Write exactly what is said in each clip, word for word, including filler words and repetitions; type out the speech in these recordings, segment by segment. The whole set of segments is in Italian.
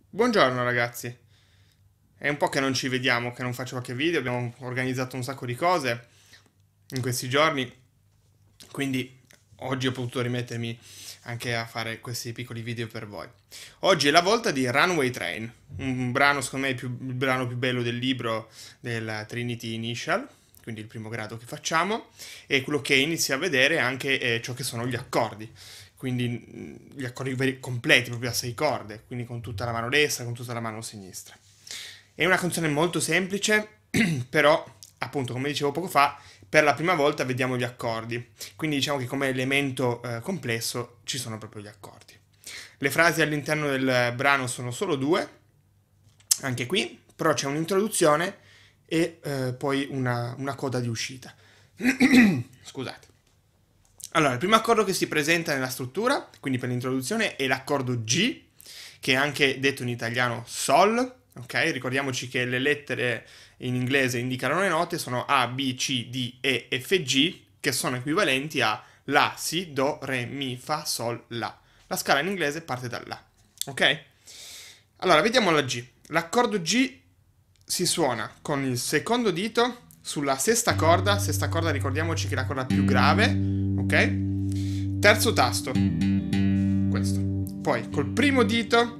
Buongiorno ragazzi, è un po' che non ci vediamo, che non faccio qualche video, abbiamo organizzato un sacco di cose in questi giorni, quindi oggi ho potuto rimettermi anche a fare questi piccoli video per voi. Oggi è la volta di Runaway Train, un brano secondo me il, più, il brano più bello del libro del Trinity Initial, quindi il primo grado che facciamo, e quello che inizia a vedere anche è ciò che sono gli accordi. Quindi mh, gli accordi veri- completi, proprio a sei corde, quindi con tutta la mano destra, con tutta la mano sinistra. È una canzone molto semplice, però, appunto, come dicevo poco fa, per la prima volta vediamo gli accordi. Quindi diciamo che come elemento eh, complesso ci sono proprio gli accordi. Le frasi all'interno del brano sono solo due, anche qui, però c'è un'introduzione e eh, poi una, una coda di uscita. Scusate. Allora, il primo accordo che si presenta nella struttura, quindi per l'introduzione, è l'accordo G, che è anche detto in italiano Sol, ok? Ricordiamoci che le lettere in inglese indicano le note, sono A, B, C, D, E, F, G, che sono equivalenti a La, Si, Do, Re, Mi, Fa, Sol, La. La scala in inglese parte da La, ok? Allora, vediamo la G. L'accordo G si suona con il secondo dito sulla sesta corda, sesta corda ricordiamoci che è la corda più grave, ok? Terzo tasto, questo. Poi col primo dito,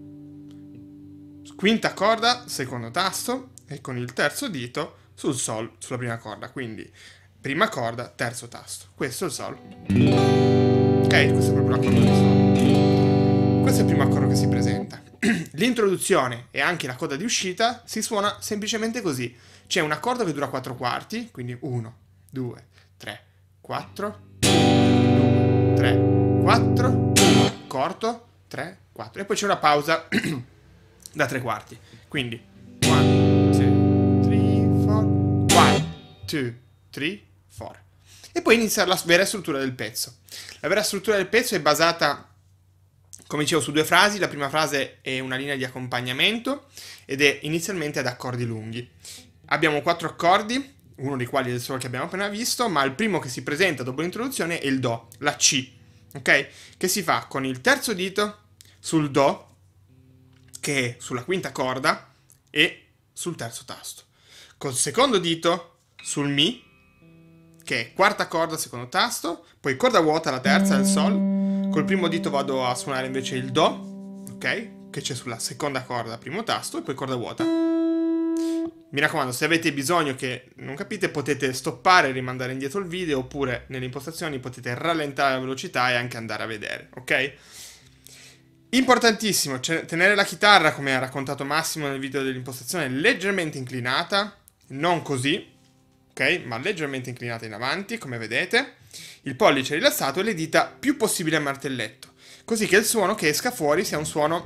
quinta corda, secondo tasto, e con il terzo dito sul Sol, sulla prima corda, quindi prima corda, terzo tasto. Questo è il Sol. Ok, questo è proprio l'accordo di Sol. Questo è il primo accordo che si presenta. L'introduzione e anche la coda di uscita si suona semplicemente così. C'è un accordo che dura quattro quarti, quindi uno, due, tre, quattro, due, tre, quattro, uno, corto, tre, quattro. E poi c'è una pausa da tre quarti. Quindi uno, due, tre, quattro, uno, due, tre, quattro. E poi inizia la vera struttura del pezzo. La vera struttura del pezzo è basata, come dicevo, su due frasi. La prima frase è una linea di accompagnamento ed è inizialmente ad accordi lunghi. Abbiamo quattro accordi, uno dei quali è il Sol che abbiamo appena visto, ma il primo che si presenta dopo l'introduzione è il Do, la C, ok? Che si fa con il terzo dito sul Do, che è sulla quinta corda, e sul terzo tasto. Col secondo dito sul Mi, che è quarta corda, secondo tasto, poi corda vuota, la terza, il Sol. Col primo dito vado a suonare invece il Do, ok? Che c'è sulla seconda corda, primo tasto, e poi corda vuota. Mi raccomando, se avete bisogno che non capite, potete stoppare e rimandare indietro il video, oppure nelle impostazioni potete rallentare la velocità e anche andare a vedere, ok? Importantissimo, tenere la chitarra, come ha raccontato Massimo nel video dell'impostazione, leggermente inclinata, non così, ok? Ma leggermente inclinata in avanti, come vedete. Il pollice rilassato e le dita più possibile a martelletto, così che il suono che esca fuori sia un suono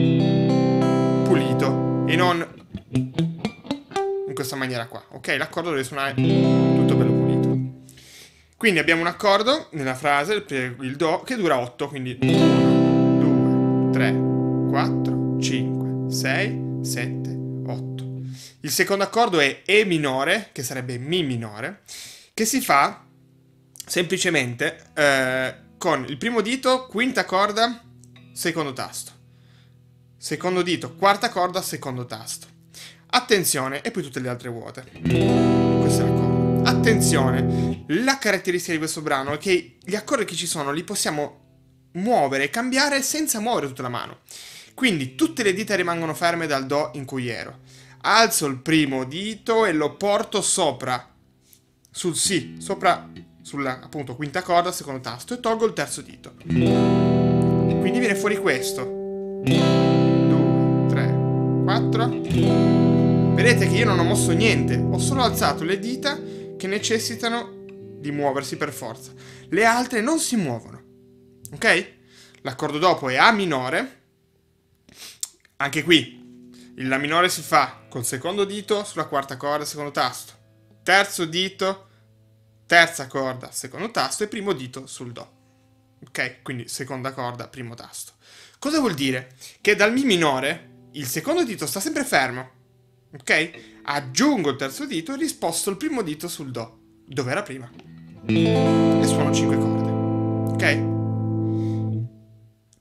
pulito e non in questa maniera qua, ok? L'accordo deve suonare tutto bello pulito. Quindi abbiamo un accordo nella frase, il Do, che dura otto, quindi uno, due, tre, quattro, cinque, sei, sette, otto. Il secondo accordo è E minore, che sarebbe Mi minore, che si fa semplicemente eh, con il primo dito, quinta corda, secondo tasto. Secondo dito, quarta corda, secondo tasto. Attenzione, e poi tutte le altre vuote. Questo è l'accordo. Attenzione, la caratteristica di questo brano è che gli accordi che ci sono li possiamo muovere e cambiare senza muovere tutta la mano. Quindi tutte le dita rimangono ferme dal Do in cui ero. Alzo il primo dito e lo porto sopra, sul Si, sopra, sulla appunto quinta corda, secondo tasto, e tolgo il terzo dito. Quindi viene fuori questo. due, tre, quattro. Vedete che io non ho mosso niente, ho solo alzato le dita che necessitano di muoversi per forza. Le altre non si muovono, ok? L'accordo dopo è A minore. Anche qui il La minore si fa col secondo dito sulla quarta corda, secondo tasto. Terzo dito, terza corda, secondo tasto, e primo dito sul Do. Ok? Quindi seconda corda, primo tasto. Cosa vuol dire? Che dal Mi minore il secondo dito sta sempre fermo. Ok? Aggiungo il terzo dito e risposto il primo dito sul Do, dove era prima. E suono cinque corde. Ok?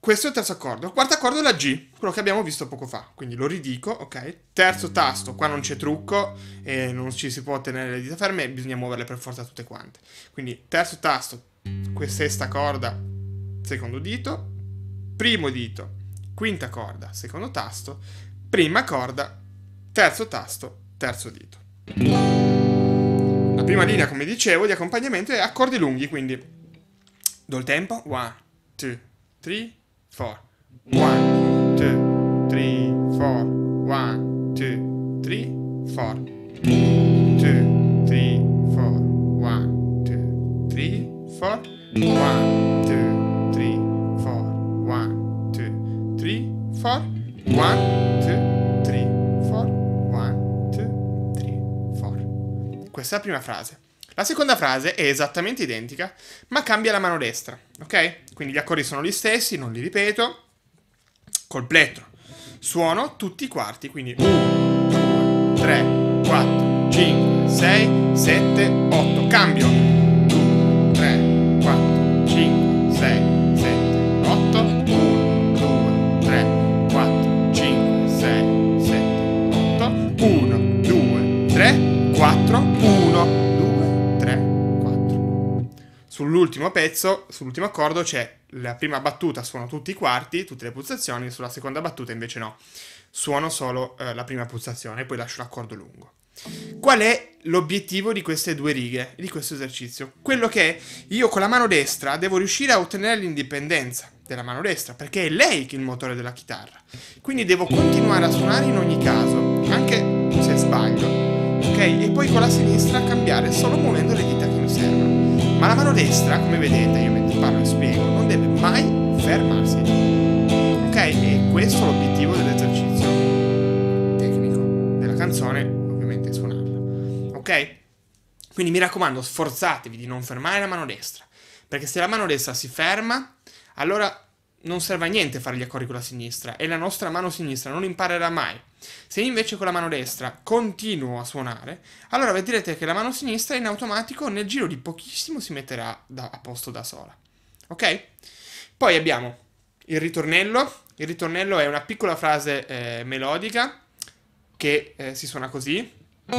Questo è il terzo accordo. Il quarto accordo è la G, quello che abbiamo visto poco fa. Quindi lo ridico, ok? Terzo tasto, qua non c'è trucco e non ci si può tenere le dita ferme, bisogna muoverle per forza tutte quante. Quindi terzo tasto, sesta corda, secondo dito, primo dito, quinta corda, secondo tasto, prima corda, terzo tasto, terzo dito. La prima linea, come dicevo, di accompagnamento è accordi lunghi, quindi do il tempo. one, two, three, four. one, two, three, four. one, two, three, four. two, three, four. one, two, three, four. one, two, three, four. one, two, three, four. one, two, three, four. one, two, three, four. Questa è la prima frase. La seconda frase è esattamente identica, ma cambia la mano destra, ok? Quindi gli accordi sono gli stessi, non li ripeto. Col plettro suono tutti i quarti, quindi uno, due, tre, quattro, cinque, sei, sette, otto. Cambio due, tre, quattro, cinque, sei, sette, otto. uno, due, tre, quattro, cinque, sei, sette, otto. uno, due, tre, quattro, uno. Sull'ultimo pezzo, sull'ultimo accordo c'è la prima battuta, suono tutti i quarti, tutte le pulsazioni, sulla seconda battuta invece no, suono solo eh, la prima pulsazione e poi lascio l'accordo lungo. Qual è l'obiettivo di queste due righe, di questo esercizio? Quello che io con la mano destra devo riuscire a ottenere l'indipendenza della mano destra, perché è lei che è il motore della chitarra. Quindi devo continuare a suonare in ogni caso, anche se sbaglio, ok? E poi con la sinistra cambiare solo muovendo le dita che mi servono. Ma la mano destra, come vedete, io mentre parlo e spiego, non deve mai fermarsi. Ok? E questo è l'obiettivo dell'esercizio tecnico della canzone, ovviamente suonarla. Ok? Quindi mi raccomando, sforzatevi di non fermare la mano destra. Perché se la mano destra si ferma, allora non serve a niente fare gli accordi con la sinistra e la nostra mano sinistra non imparerà mai. Se invece con la mano destra continuo a suonare, allora vedrete che la mano sinistra in automatico nel giro di pochissimo si metterà da, a posto da sola. Ok? Poi abbiamo il ritornello. Il ritornello è una piccola frase eh, melodica che eh, si suona così.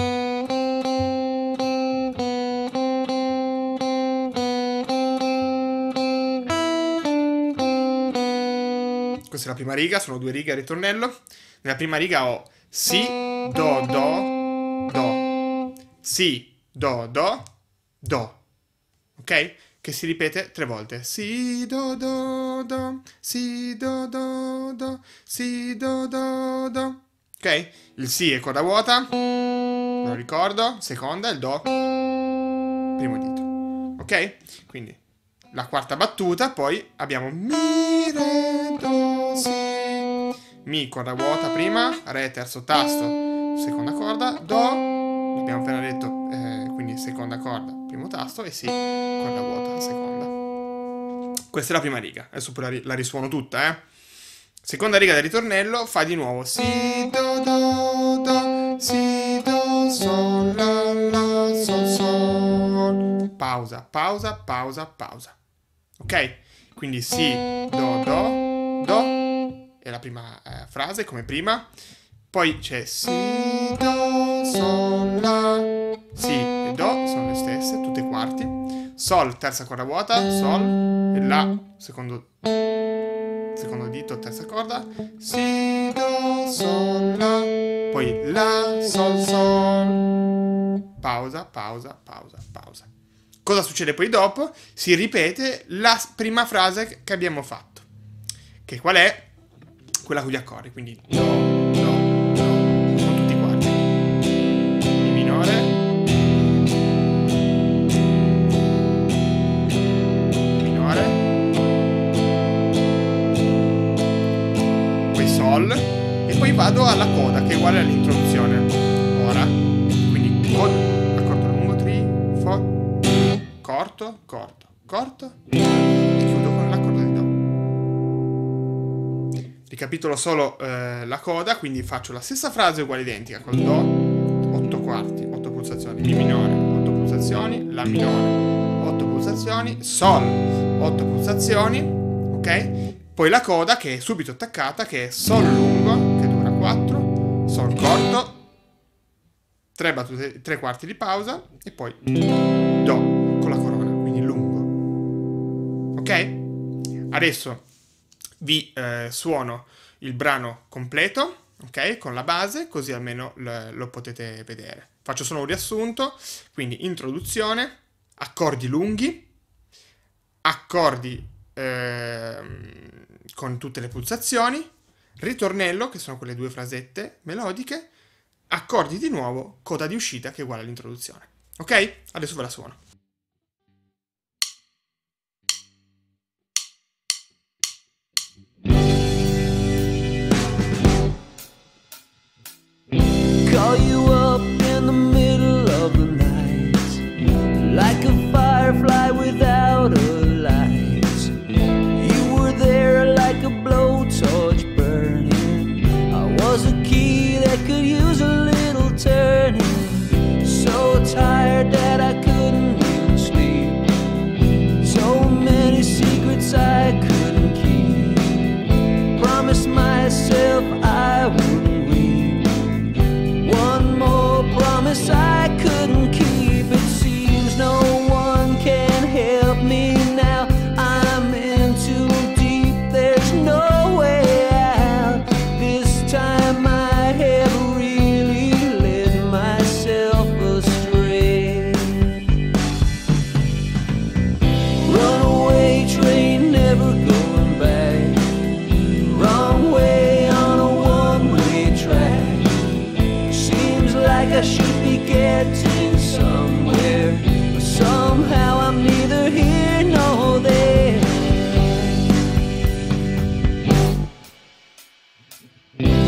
Questa è la prima riga, sono due righe a ritornello. Nella prima riga ho Si, Do, Do, Do. Si, Do, Do, Do. Ok? Che si ripete tre volte. Si, Do, Do, Do. Si, Do, Do, Do. Si, Do, Do, Do. Ok? Il Si è corda vuota. Lo ricordo. Seconda, il Do. Primo dito. Ok? Quindi la quarta battuta, poi abbiamo Mi, Re, Do, Si. Mi, corda vuota prima, Re, terzo tasto, seconda corda, Do, l'abbiamo appena detto, eh, quindi seconda corda, primo tasto, e Si, corda vuota, seconda. Questa è la prima riga, adesso poi la, ri la risuono tutta, eh. Seconda riga del ritornello, fa di nuovo Si, Do, Do, Do, Si, Do, Sol, La, La, Sol, Sol. Pausa, pausa, pausa, pausa. Ok? Quindi Si, Do, Do, Do. È la prima eh, frase, come prima. Poi c'è Si, Do, Sol, La. Si e Do sono le stesse, tutte quarti. Sol, terza corda vuota, Sol. E La, secondo, secondo dito, terza corda. Si, Do, Sol, La. Poi La, Sol, Sol. Pausa, pausa, pausa, pausa. Cosa succede poi dopo? Si ripete la prima frase che abbiamo fatto. Che qual è? Quella con gli accordi, quindi Do, Do, Do, con tutti i quarti. Mi minore, minore, poi Sol, e poi vado alla coda, che è uguale all'introduzione. Ora, quindi coda, accordo lungo, tri, fo, corto, corto, corto, e chiudo con l'accordo di Do. Ricapitolo solo eh, la coda, quindi faccio la stessa frase uguale identica col Do, otto quarti, otto pulsazioni, Mi minore, otto pulsazioni, La minore, otto pulsazioni, Sol, otto pulsazioni, ok? Poi la coda che è subito attaccata, che è Sol lungo, che dura quattro, Sol corto, tre battute, tre quarti di pausa e poi Do con la corona, quindi lungo. Ok? Adesso vi eh, suono il brano completo, ok? Con la base, così almeno lo, lo potete vedere. Faccio solo un riassunto, quindi introduzione, accordi lunghi, accordi eh, con tutte le pulsazioni, ritornello, che sono quelle due frasette melodiche, accordi di nuovo, coda di uscita che è uguale all'introduzione. Ok? Adesso ve la suono. Call you up in the middle of the night, like a firefly without a light. You were there like a blowtorch burning. I was a key that could use a little turning. So tired that I couldn't even sleep. So many secrets I couldn't keep. Promised myself I wouldn't weep. One more promise I couldn't keep. It seems no one can help me now. I'm in too deep, there's no way out. This time I have really led myself astray. Runaway train, never going back. Wrong way on a one-way track. Seems like I should be getting somewhere, but somehow I'm neither here nor there.